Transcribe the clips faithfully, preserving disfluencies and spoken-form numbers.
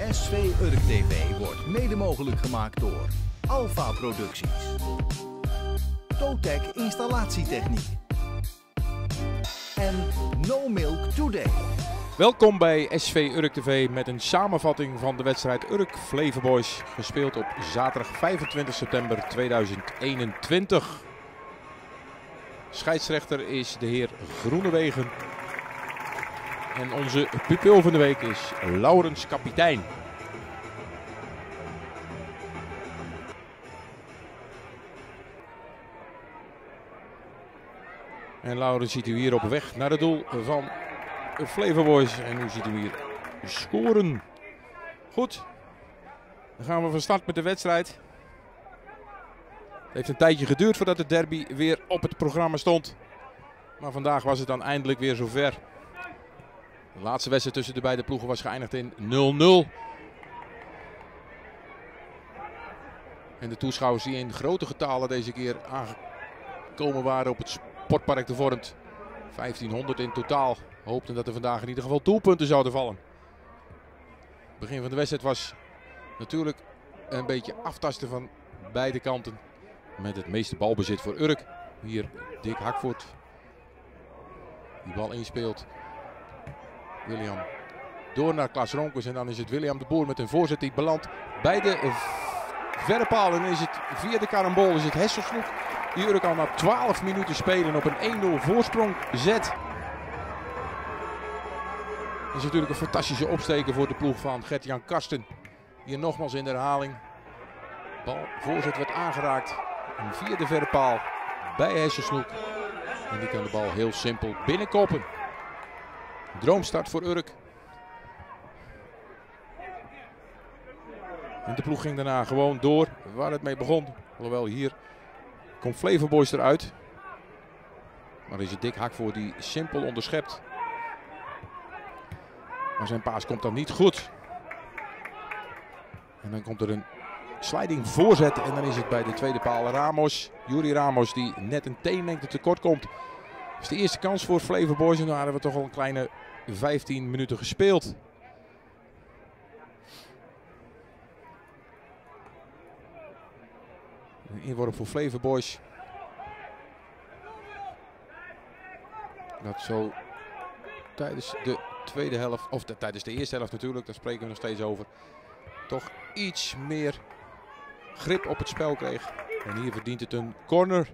S V Urk T V wordt mede mogelijk gemaakt door Alpha Producties, Totec Installatietechniek en No Milk Today. Welkom bij S V Urk T V met een samenvatting van de wedstrijd Urk Flevoboys, gespeeld op zaterdag vijfentwintig september tweeduizend eenentwintig. Scheidsrechter is de heer Groenewegen en onze pupil van de week is Laurens Kapitein. En Laurens ziet u hier op weg naar het doel van Flevoboys en nu ziet u hier scoren. Goed, dan gaan we van start met de wedstrijd. Het heeft een tijdje geduurd voordat de derby weer op het programma stond. Maar vandaag was het dan eindelijk weer zover. De laatste wedstrijd tussen de beide ploegen was geëindigd in nul nul. En de toeschouwers die in grote getalen deze keer aangekomen waren op het Sportpark de Vormt, vijftienhonderd in totaal, hoopten dat er vandaag in ieder geval doelpunten zouden vallen. Het begin van de wedstrijd was natuurlijk een beetje aftasten van beide kanten. Met het meeste balbezit voor Urk. Hier Dick Hakvoort. Die bal inspeelt. William door naar Klaas Ronkers. En dan is het William de Boer met een voorzet die belandt bij de verre paal. En dan is het via de karambol is het Hesselsloek die Urk al na twaalf minuten spelen op een één nul voorsprong zet. Dat is natuurlijk een fantastische opsteken voor de ploeg van Gert-Jan Karsten. Hier nogmaals in de herhaling. Bal voorzet werd aangeraakt. En via de verre paal bij Hesselsloek. En die kan de bal heel simpel binnenkoppen. Droomstart voor Urk. En de ploeg ging daarna gewoon door waar het mee begon. Alhoewel hier komt Flevoboys eruit. Maar is het Dick Hakvoort die simpel onderschept. Maar zijn paas komt dan niet goed. En dan komt er een sliding voorzet en dan is het bij de tweede paal Ramos. Yuri Ramos die net een teennengte tekort komt. Dat is de eerste kans voor Flevoboys en dan hadden we toch al een kleine vijftien minuten gespeeld. Een inworp voor Flevoboys. Dat zo tijdens de tweede helft, of tijdens de eerste helft natuurlijk, daar spreken we nog steeds over, toch iets meer grip op het spel kreeg. En hier verdient het een corner.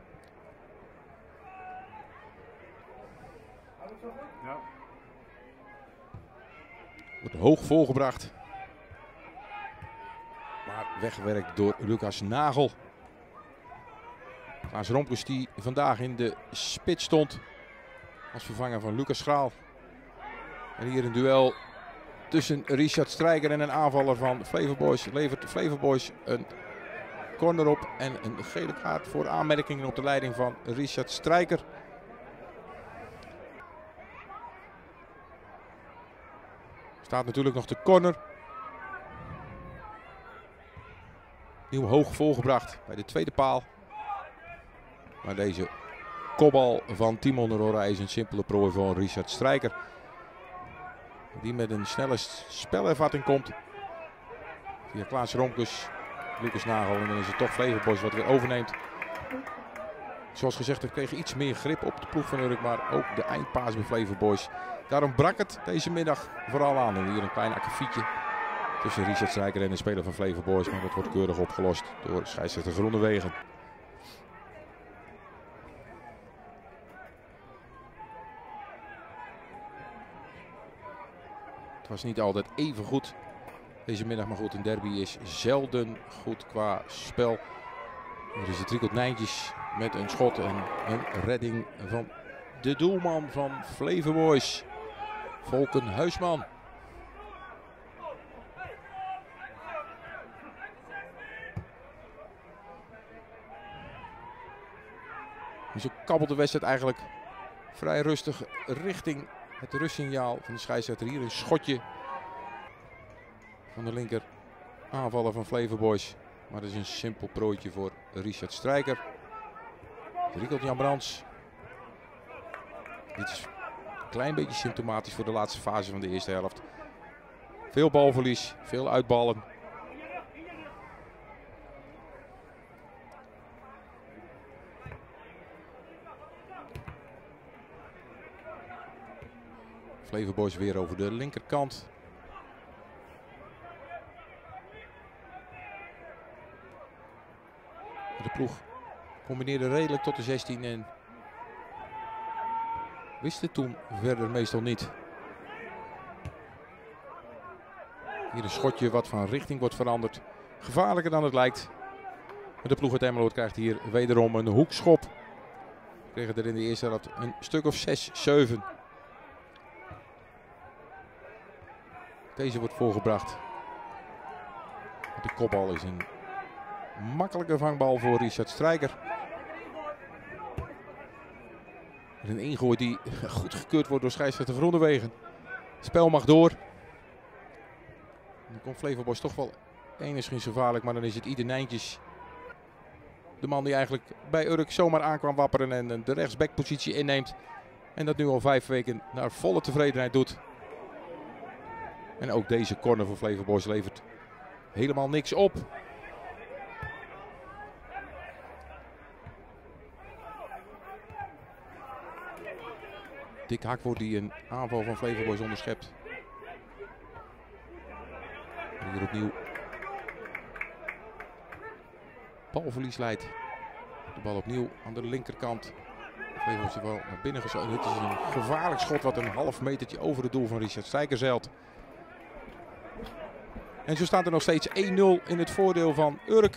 Ja. Wordt hoog voorgebracht. Maar weggewerkt door Lucas Nagel. Klaas Rompkes die vandaag in de spits stond als vervanger van Lucas Schraal. En hier een duel tussen Richard Strijker en een aanvaller van Flevoboys. Levert Flevoboys een corner op en een gele kaart voor aanmerkingen op de leiding van Richard Strijker. Staat natuurlijk nog de corner. Nieuw hoog voorgebracht bij de tweede paal. Maar deze kopbal van Timon Aurora is een simpele prooi van Richard Strijker. Die met een snelle spelervatting komt. Via Klaas Rompkes, Lucas Nagel en dan is het toch Flevoboys wat weer overneemt. Zoals gezegd, we kregen iets meer grip op de ploeg van Urk, maar ook de eindpaas bij Flevoboys. Daarom brak het deze middag vooral aan. En hier een klein akkefietje tussen Richard Strijker en de speler van Flevoboys. Maar dat wordt keurig opgelost door scheidsrechter Groenewegen. Het was niet altijd even goed deze middag, maar goed, een derby is zelden goed qua spel. Hier is het Riekelt Nijntjes met een schot en een redding van de doelman van Flevoboys, Volken Huisman. En zo kabbelt de wedstrijd eigenlijk vrij rustig richting het rustsignaal van de scheidsrechter. Hier een schotje van de linker aanvaller van Flevoboys. Maar dat is een simpel prooitje voor Richard Strijker. Riekelt Jan Brands. Dit is een klein beetje symptomatisch voor de laatste fase van de eerste helft. Veel balverlies, veel uitballen. Flevoboys weer over de linkerkant. De ploeg combineerde redelijk tot de zestien en wist het toen verder meestal niet. Hier een schotje wat van richting wordt veranderd. Gevaarlijker dan het lijkt. De ploeg uit Emmeloord krijgt hier wederom een hoekschop. We kregen er in de eerste helft een stuk of zes, zeven. Deze wordt voorgebracht. De kopbal is een makkelijke vangbal voor Richard Strijker. Een ingooi die goed gekeurd wordt door scheidsrechter Groenewegen. Het spel mag door. Dan komt Flevoboys toch wel enigszins gevaarlijk, maar dan is het Ieder Nijntjes. De man die eigenlijk bij Urk zomaar aankwam wapperen en de rechtsbackpositie inneemt. En dat nu al vijf weken naar volle tevredenheid doet. En ook deze corner voor Flevoboys levert helemaal niks op. Dick Hakwoord die een aanval van Flevoboys onderschept. En hier opnieuw balverlies leidt. De bal opnieuw aan de linkerkant. Flevoboys wel naar binnen geschoten. Dit is een gevaarlijk schot wat een half metertje over het doel van Richard Strijker zeilt. En zo staat er nog steeds één nul in het voordeel van Urk.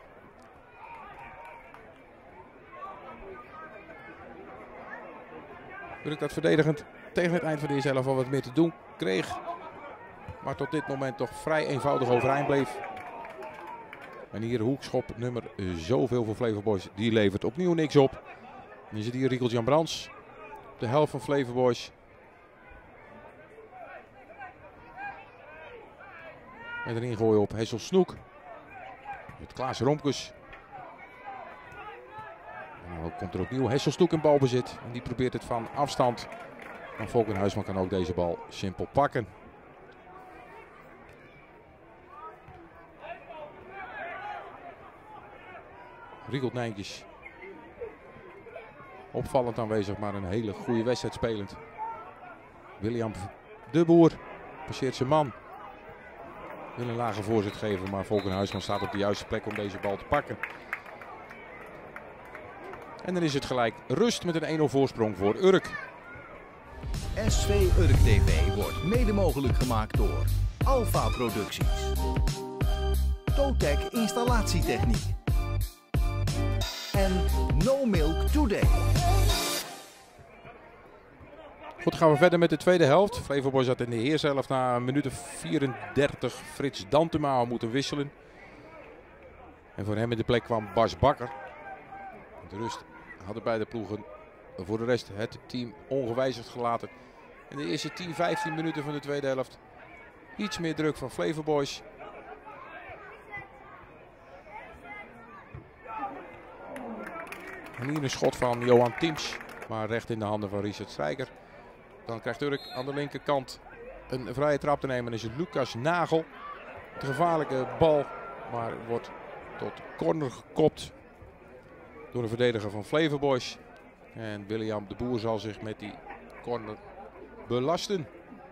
Urk dat verdedigend tegen het eind van de eerste helft al wat meer te doen kreeg. Maar tot dit moment toch vrij eenvoudig overeind bleef. En hier hoekschop nummer zoveel voor Flevoboys. Die levert opnieuw niks op. En je ziet hier Riekelt-Jan Brands. De helft van Flevoboys. Met een ingooi op Hessel Snoek. Met Klaas Romkes. En dan komt er opnieuw Hessel Snoek in balbezit. En die probeert het van afstand. Maar Volker Huisman kan ook deze bal simpel pakken. Riekelt Nijntjes. Opvallend aanwezig, maar een hele goede wedstrijd spelend. William de Boer passeert zijn man. Wil een lage voorzet geven, maar Volker Huisman staat op de juiste plek om deze bal te pakken. En dan is het gelijk rust met een één nul voorsprong voor Urk. S V Urk T V wordt mede mogelijk gemaakt door Alpha Producties, Totec Installatietechniek en No Milk Today. Goed, gaan we verder met de tweede helft. Flevoboys had in de eerste helft na een minuut of vierendertig Frits Dantema moeten wisselen. En voor hem in de plek kwam Bas Bakker. De rust hadden beide ploegen voor de rest het team ongewijzigd gelaten. In de eerste tien, vijftien minuten van de tweede helft iets meer druk van Flevoboys. En hier een schot van Johan Tiems, maar recht in de handen van Richard Strijker. Dan krijgt Urk aan de linkerkant een vrije trap te nemen. En is het Lucas Nagel. De gevaarlijke bal, maar wordt tot corner gekopt door de verdediger van Flevoboys. En William de Boer zal zich met die corner belasten.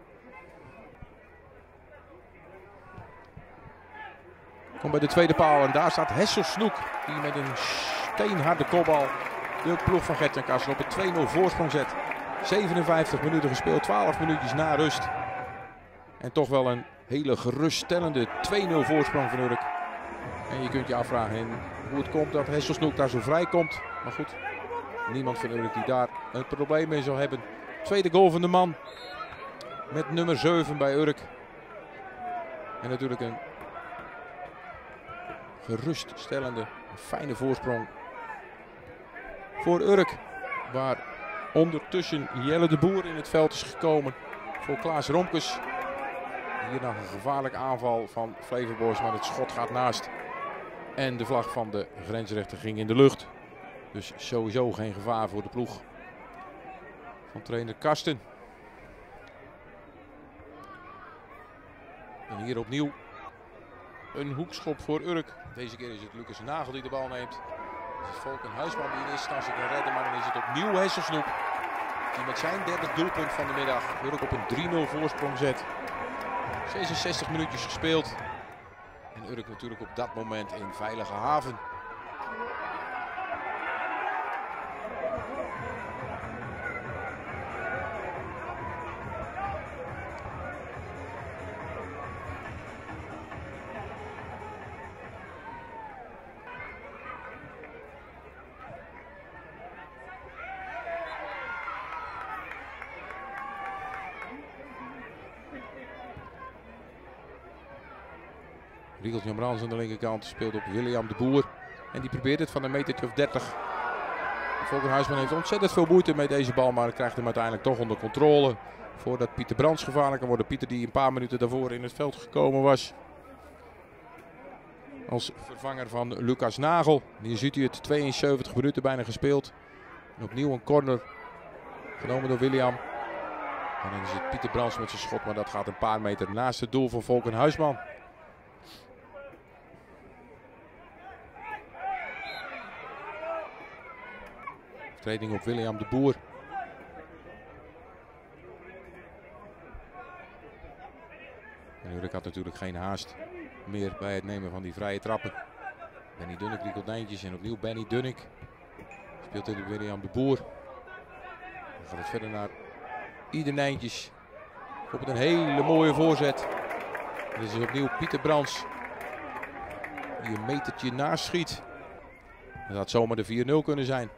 Komt bij de tweede paal en daar staat Hessel Snoek. Die met een steenharde kopbal de ploeg van Gert-Jan Kassel op een twee nul voorsprong zet. zevenenvijftig minuten gespeeld, twaalf minuutjes na rust. En toch wel een hele geruststellende twee nul voorsprong van Urk. En je kunt je afvragen hoe het komt dat Hessel Snoek daar zo vrij komt. Maar goed, niemand van Urk die daar een probleem mee zou hebben. Tweede goal van de man met nummer zeven bij Urk. En natuurlijk een geruststellende, fijne voorsprong voor Urk. Waar ondertussen Jelle de Boer in het veld is gekomen voor Klaas Romkes. Hier nog een gevaarlijke aanval van Flevoboys, maar het schot gaat naast. En de vlag van de grensrechter ging in de lucht. Dus sowieso geen gevaar voor de ploeg van trainer Karsten. En hier opnieuw een hoekschop voor Urk. Deze keer is het Lucas Nagel die de bal neemt. Het is Volken Huisman die in eerste instantie kan redden, maar dan is het opnieuw Hesselsnoek die met zijn derde doelpunt van de middag Urk op een drie nul voorsprong zet. zesenzestig minuutjes gespeeld. En Urk natuurlijk op dat moment in veilige haven. Riegelt Jan Brands aan de linkerkant speelt op William de Boer. En die probeert het van een metertje of dertig. Volker Huisman heeft ontzettend veel moeite met deze bal, maar krijgt hem uiteindelijk toch onder controle. Voordat Pieter Brands gevaarlijk kan worden. Pieter die een paar minuten daarvoor in het veld gekomen was. Als vervanger van Lucas Nagel. Hier ziet u het, tweeënzeventig minuten bijna gespeeld. En opnieuw een corner genomen door William. En dan is het Pieter Brands met zijn schot, maar dat gaat een paar meter naast het doel van Volker Huisman. Treding op William de Boer. En Urk had natuurlijk geen haast meer bij het nemen van die vrije trappen. Benny Dunnik riekelt Nijntjes en opnieuw Benny Dunnik. Speelt tegen William de Boer. Dan gaat het verder naar Ieder Nijntjes. Op een hele mooie voorzet. En dit is opnieuw Pieter Brands. Die een metertje naast schiet. Dat had zomaar de vier nul kunnen zijn.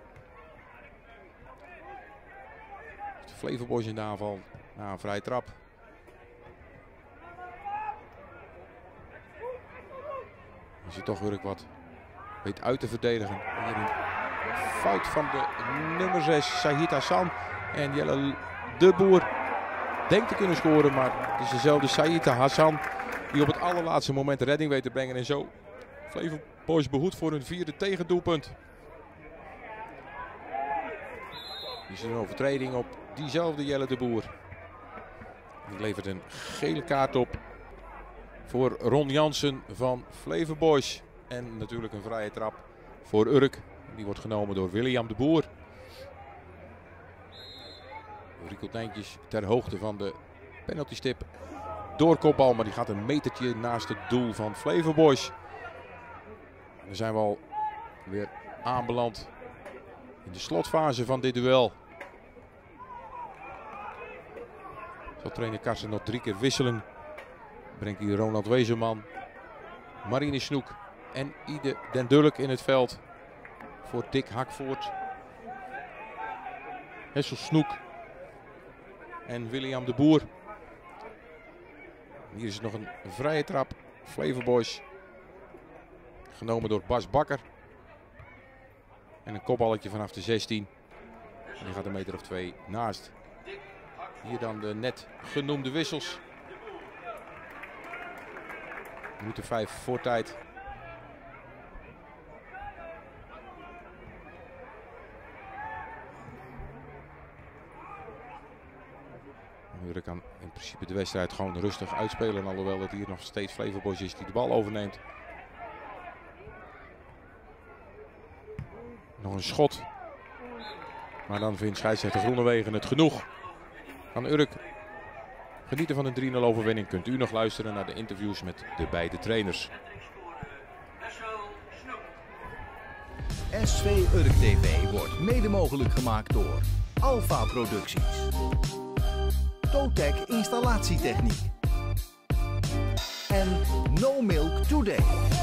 Flevoboys in de aanval na een vrije trap. Als je toch Urk wat weet uit te verdedigen. Hier een fout van de nummer zes, Sahid Hassan. En Jelle de Boer denkt te kunnen scoren, maar het is dezelfde Sahid Hassan die op het allerlaatste moment de redding weet te brengen. En zo Flevoboys behoed voor een vierde tegendoelpunt. Hier is een overtreding op diezelfde Jelle de Boer. Die levert een gele kaart op voor Ron Jansen van Flevoboys. En natuurlijk een vrije trap voor Urk. Die wordt genomen door William de Boer. Riekelt Nijntjes ter hoogte van de penaltystip. Door kopbal, maar die gaat een metertje naast het doel van Flevoboys. Dan zijn we al weer aanbeland in de slotfase van dit duel. Zal trainer Karsten nog drie keer wisselen. Brengt hier Ronald Wezenman, Marine Snoek en Ide den Dulk in het veld. Voor Dick Hakvoort, Hessel Snoek en William de Boer. Hier is nog een vrije trap. Flevoboys. Genomen door Bas Bakker. En een kopballetje vanaf de zestien. En die gaat een meter of twee naast. Hier dan de net genoemde wissels. Minuten vijf voor tijd. Urk kan in principe de wedstrijd gewoon rustig uitspelen. Alhoewel het hier nog steeds Flevoboys is die de bal overneemt. Nog een schot. Maar dan vindt scheidsrechter Groenewegen het genoeg. Van Urk genieten van een drie nul overwinning. Kunt u nog luisteren naar de interviews met de beide trainers. S V Urk T V wordt mede mogelijk gemaakt door Alpha Producties. Totec Installatietechniek. En No Milk Today.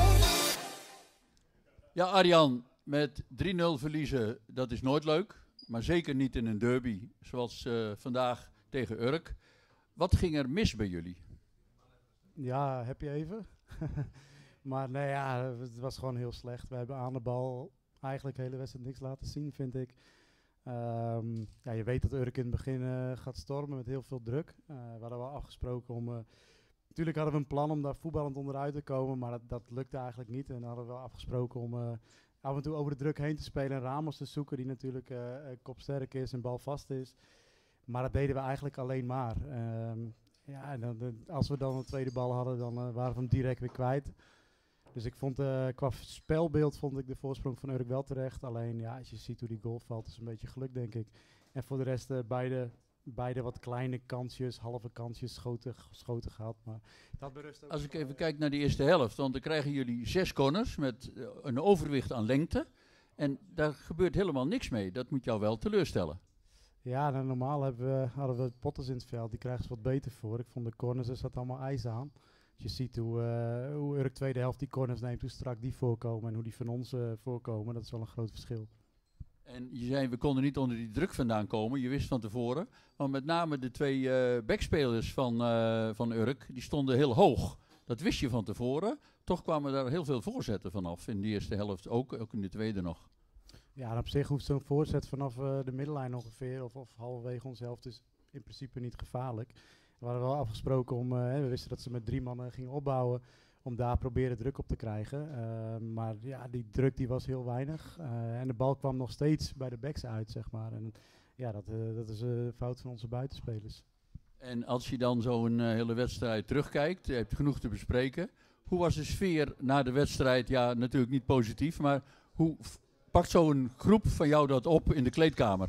Ja, Arjan, met drie nul verliezen, dat is nooit leuk. Maar zeker niet in een derby, zoals uh, vandaag tegen Urk. Wat ging er mis bij jullie? Ja, heb je even. Maar nee, ja, het was gewoon heel slecht. We hebben aan de bal eigenlijk de hele wedstrijd niks laten zien, vind ik. Um, ja, je weet dat Urk in het begin uh, gaat stormen met heel veel druk. Uh, we hadden wel afgesproken om... Uh, natuurlijk hadden we een plan om daar voetballend onderuit te komen, maar dat, dat lukte eigenlijk niet. En dan hadden we wel afgesproken om uh, af en toe over de druk heen te spelen en Ramos te zoeken, die natuurlijk uh, kopsterk is en balvast is. Maar dat deden we eigenlijk alleen maar. Um, Ja, en dan, de- als we dan een tweede bal hadden, dan uh, waren we hem direct weer kwijt. Dus ik vond, uh, qua spelbeeld vond ik de voorsprong van Urk wel terecht. Alleen, ja, als je ziet hoe die goal valt, is een beetje geluk, denk ik. En voor de rest, uh, beide, beide wat kleine kansjes, halve kansjes, schoten, schoten gehad. Maar dat berust ook Als ik wel, even uh, kijk naar de eerste helft, want dan krijgen jullie zes corners met uh, een overwicht aan lengte. En daar gebeurt helemaal niks mee. Dat moet jou wel teleurstellen. Ja, nou, normaal hebben we, hadden we Potters in het veld. Die krijgen ze wat beter voor. Ik vond de corners, er zat allemaal ijs aan. Als je ziet hoe, uh, hoe Urk tweede helft die corners neemt, hoe strak die voorkomen en hoe die van ons uh, voorkomen. Dat is wel een groot verschil. En je zei, we konden niet onder die druk vandaan komen. Je wist van tevoren. Maar met name de twee uh, backspelers van, uh, van Urk, die stonden heel hoog. Dat wist je van tevoren. Toch kwamen daar heel veel voorzetten vanaf. In de eerste helft ook, ook in de tweede nog. Ja, en op zich hoeft zo'n voorzet vanaf uh, de middenlijn ongeveer, of, of halverwege onze helft, is in principe niet gevaarlijk. We hadden wel afgesproken om, uh, hè, we wisten dat ze met drie mannen gingen opbouwen, om daar proberen druk op te krijgen. Uh, maar ja, die druk die was heel weinig. Uh, en de bal kwam nog steeds bij de backs uit, zeg maar. En ja, dat, uh, dat is een uh, fout van onze buitenspelers. En als je dan zo'n uh, hele wedstrijd terugkijkt, je hebt genoeg te bespreken. Hoe was de sfeer na de wedstrijd? Ja, natuurlijk niet positief, maar hoe f- pakt zo'n groep van jou dat op in de kleedkamer?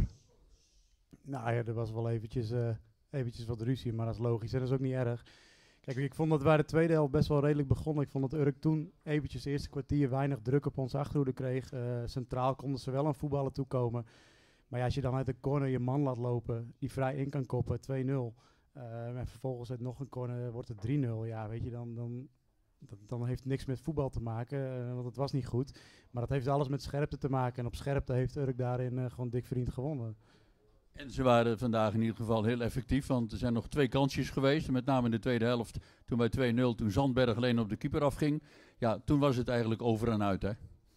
Nou ja, er was wel eventjes, uh, eventjes wat ruzie, maar dat is logisch en dat is ook niet erg. Kijk, ik vond dat wij de tweede helft best wel redelijk begonnen. Ik vond dat Urk toen eventjes de eerste kwartier weinig druk op onze achterhoede kreeg. Uh, centraal konden ze wel aan voetballen toekomen. Maar ja, als je dan uit de corner je man laat lopen, die vrij in kan koppen, twee nul. Uh, en vervolgens uit nog een corner wordt het drie nul. Ja, weet je, dan, dan, dan, dan heeft het niks met voetbal te maken, uh, want het was niet goed. Maar dat heeft alles met scherpte te maken. En op scherpte heeft Urk daarin uh, gewoon dik verdiend gewonnen. En ze waren vandaag in ieder geval heel effectief, want er zijn nog twee kansjes geweest. Met name in de tweede helft, toen bij twee nul, toen Zandberg alleen op de keeper afging. Ja, toen was het eigenlijk over en uit, hè?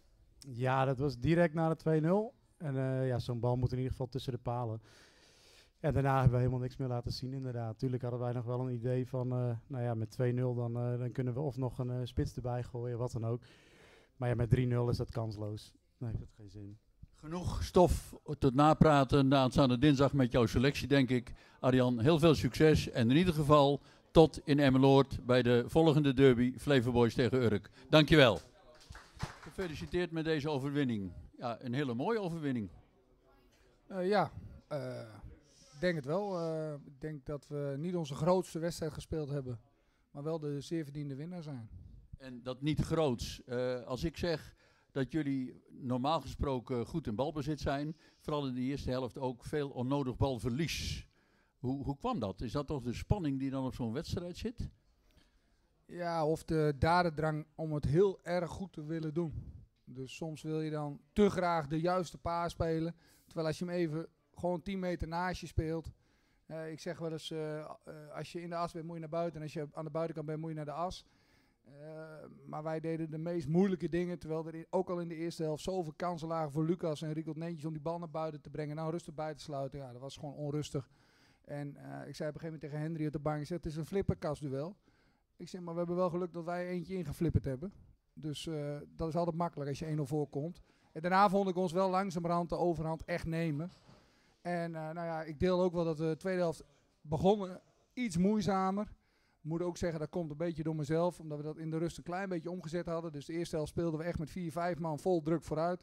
Ja, dat was direct na de twee nul. En uh, ja, zo'n bal moet in ieder geval tussen de palen. En daarna hebben we helemaal niks meer laten zien, inderdaad. Tuurlijk hadden wij nog wel een idee van, uh, nou ja, met twee nul dan, uh, dan kunnen we of nog een uh, spits erbij gooien, wat dan ook. Maar ja, met drie nul is dat kansloos. Dan heeft dat geen zin. Genoeg stof tot napraten aanstaande dinsdag met jouw selectie, denk ik. Arjan, heel veel succes en in ieder geval tot in Emmeloord bij de volgende derby Flavor Boys tegen Urk. Dankjewel. Gefeliciteerd met deze overwinning. Ja, een hele mooie overwinning. Uh, ja, uh, ik denk het wel. Uh, ik denk dat we niet onze grootste wedstrijd gespeeld hebben, maar wel de zeer verdiende winnaar zijn. En dat niet groots. Uh, als ik zeg dat jullie normaal gesproken goed in balbezit zijn, vooral in de eerste helft ook veel onnodig balverlies. Hoe, hoe kwam dat? Is dat toch de spanning die dan op zo'n wedstrijd zit? Ja, of de dadendrang om het heel erg goed te willen doen. Dus soms wil je dan te graag de juiste paas spelen, terwijl als je hem even gewoon tien meter naast je speelt. Uh, ik zeg wel eens, uh, uh, als je in de as bent moet je naar buiten en als je aan de buitenkant bent moet je naar de as. Uh, maar wij deden de meest moeilijke dingen, terwijl er in, ook al in de eerste helft zoveel kansen lagen voor Lucas en Riekelt netjes om die bal naar buiten te brengen. Nou, rustig buiten sluiten. Ja, dat was gewoon onrustig. En uh, ik zei op een gegeven moment tegen Henry op de bank, ik zeg, het is een flipperkastduel. Ik zeg, maar we hebben wel geluk dat wij eentje ingeflipperd hebben. Dus uh, dat is altijd makkelijk als je één nul voorkomt. En daarna vond ik ons wel langzamerhand de overhand echt nemen. En uh, nou ja, ik deel ook wel dat de tweede helft begonnen iets moeizamer. Moet ook zeggen, dat komt een beetje door mezelf, omdat we dat in de rust een klein beetje omgezet hadden. Dus de eerste helft speelden we echt met vier, vijf man vol druk vooruit.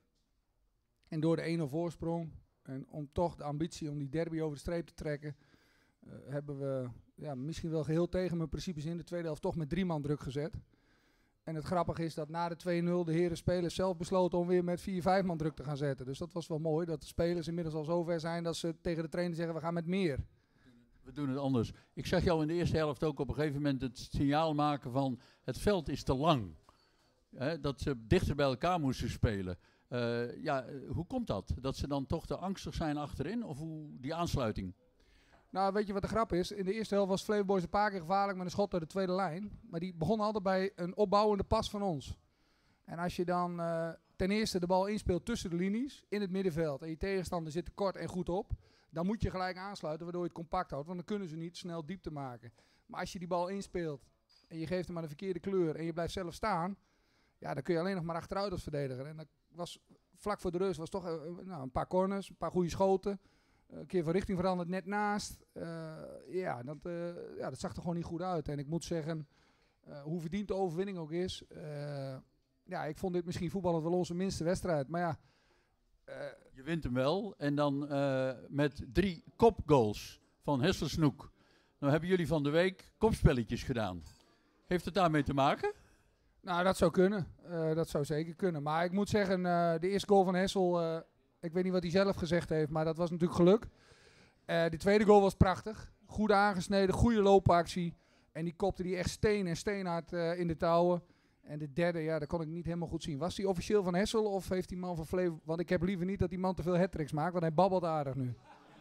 En door de één nul voorsprong, en om toch de ambitie om die derby over de streep te trekken, uh, hebben we ja, misschien wel geheel tegen mijn principes in de tweede helft toch met drie man druk gezet. En het grappige is dat na de twee nul de heren spelers zelf besloten om weer met vier, vijf man druk te gaan zetten. Dus dat was wel mooi, dat de spelers inmiddels al zover zijn dat ze tegen de trainer zeggen, we gaan met meer. We doen het anders. Ik zag jou in de eerste helft ook op een gegeven moment het signaal maken van het veld is te lang. He, dat ze dichter bij elkaar moesten spelen. Uh, ja, hoe komt dat? Dat ze dan toch te angstig zijn achterin? Of hoe die aansluiting? Nou, weet je wat de grap is? In de eerste helft was Flavor Boys een paar keer gevaarlijk met een schot uit de tweede lijn. Maar die begonnen altijd bij een opbouwende pas van ons. En als je dan uh, ten eerste de bal inspeelt tussen de linies, in het middenveld, en je tegenstander zit kort en goed op, dan moet je gelijk aansluiten waardoor je het compact houdt. Want dan kunnen ze niet snel diepte maken. Maar als je die bal inspeelt en je geeft hem aan de verkeerde kleur en je blijft zelf staan, ja, dan kun je alleen nog maar achteruit als verdediger. En dat was vlak voor de rust was toch uh, nou, een paar corners, een paar goede schoten. Een keer van richting veranderd, net naast. Uh, ja, dat, uh, ja, dat zag er gewoon niet goed uit. En ik moet zeggen, uh, hoe verdiend de overwinning ook is. Uh, ja, ik vond dit misschien voetballend wel onze minste wedstrijd. Maar ja... Uh, je wint hem wel. En dan uh, met drie kopgoals van Hesselsnoek. Nou hebben jullie van de week kopspelletjes gedaan. Heeft het daarmee te maken? Nou, dat zou kunnen. Uh, dat zou zeker kunnen. Maar ik moet zeggen, uh, de eerste goal van Hessel... Uh, ik weet niet wat hij zelf gezegd heeft, maar dat was natuurlijk geluk. Uh, de tweede goal was prachtig. Goed aangesneden, goede loopactie. En die kopte die echt steen en steenhard uh, in de touwen. En de derde, ja, dat kon ik niet helemaal goed zien. Was die officieel van Hessel of heeft die man van Flevo... Want ik heb liever niet dat die man te veel hat-tricks maakt, want hij babbelt aardig nu.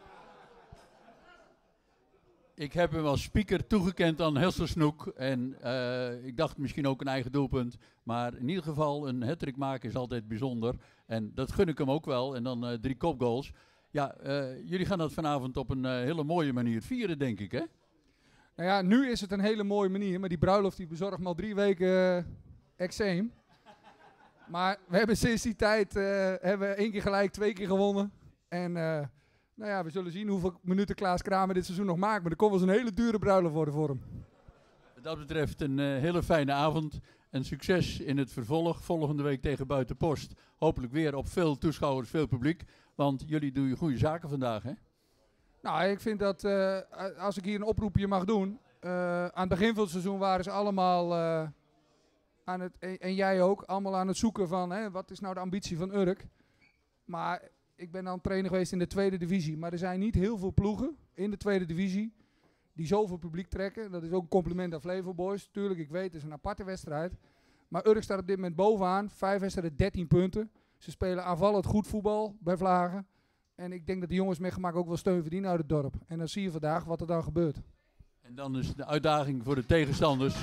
Ik heb hem als speaker toegekend aan Hesselsnoek. En uh, ik dacht misschien ook een eigen doelpunt. Maar in ieder geval, een hat-trick maken is altijd bijzonder. En dat gun ik hem ook wel. En dan uh, drie kopgoals. Ja, uh, jullie gaan dat vanavond op een uh, hele mooie manier vieren, denk ik, hè? Nou ja, nu is het een hele mooie manier. Maar die bruiloft die bezorgt me al drie weken uh, exeem. Maar we hebben sinds die tijd uh, hebben we één keer gelijk, twee keer gewonnen. En... Uh, Nou ja, we zullen zien hoeveel minuten Klaas Kramer dit seizoen nog maakt. Maar er komt wel eens een hele dure bruiloft worden voor hem. Wat dat betreft een uh, hele fijne avond. En succes in het vervolg. Volgende week tegen Buitenpost. Hopelijk weer op veel toeschouwers, veel publiek. Want jullie doen goede zaken vandaag, hè? Nou, ik vind dat uh, als ik hier een oproepje mag doen. Uh, aan het begin van het seizoen waren ze allemaal, uh, aan het, en, en jij ook, allemaal aan het zoeken van hè, wat is nou de ambitie van Urk. Maar... Ik ben dan trainer geweest in de tweede divisie. Maar er zijn niet heel veel ploegen in de tweede divisie die zoveel publiek trekken. Dat is ook een compliment aan Flevo Boys. Tuurlijk, ik weet, het is een aparte wedstrijd. Maar Urk staat op dit moment bovenaan. Vijf wedstrijden, dertien punten. Ze spelen aanvallend goed voetbal bij Vlagen. En ik denk dat de jongens met gemak ook wel steun verdienen uit het dorp. En dan zie je vandaag wat er dan gebeurt. En dan is de uitdaging voor de tegenstanders...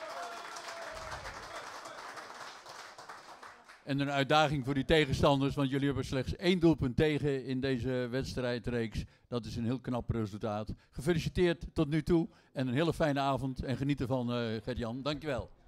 En een uitdaging voor die tegenstanders, want jullie hebben slechts één doelpunt tegen in deze wedstrijdreeks. Dat is een heel knap resultaat. Gefeliciteerd tot nu toe en een hele fijne avond en geniet ervan, uh, Gert-Jan. Dankjewel.